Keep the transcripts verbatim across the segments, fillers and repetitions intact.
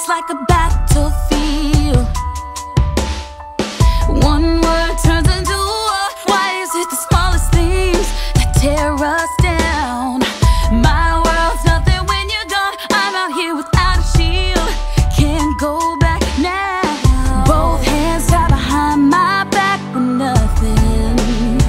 It's like a battlefield. One word turns into war. Why is it the smallest things that tear us down? My world's nothing when you're gone. I'm out here without a shield, can't go back now. Both hands tied behind my back with nothing.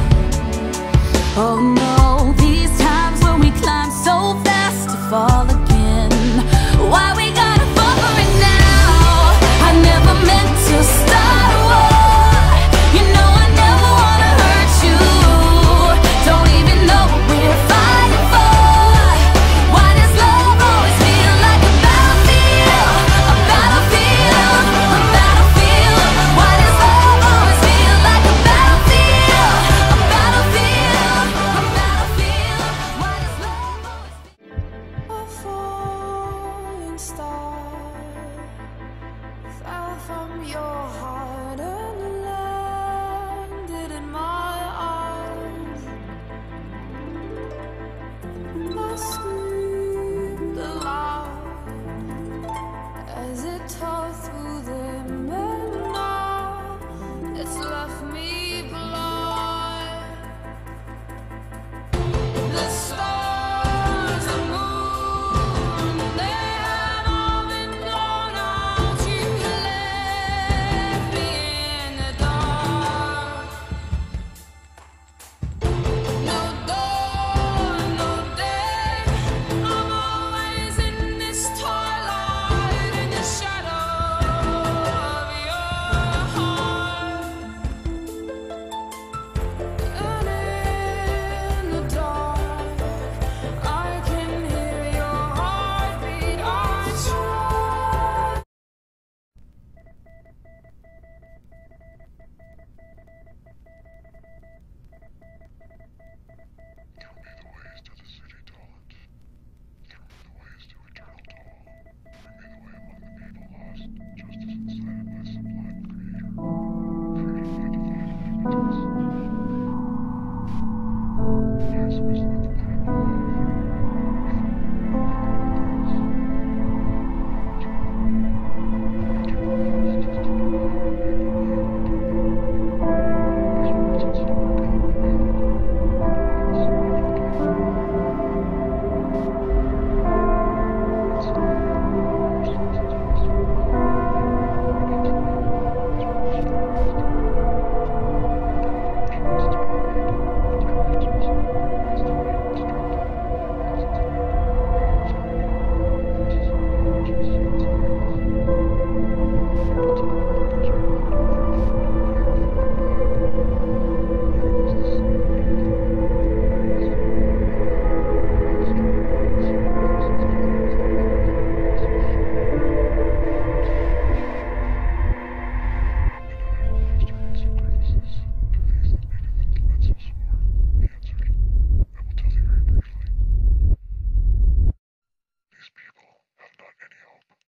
Oh no, these times when we climb so fast to fall again. Why we gotta fall for it now? I never meant to start a war. You know I never wanna hurt you. Don't even know what we're fighting for. Why does love always feel like a battlefield? A battlefield, a battlefield. Why does love always feel like a battlefield? A battlefield, a battlefield. Why does love always feel? A falling star fell from your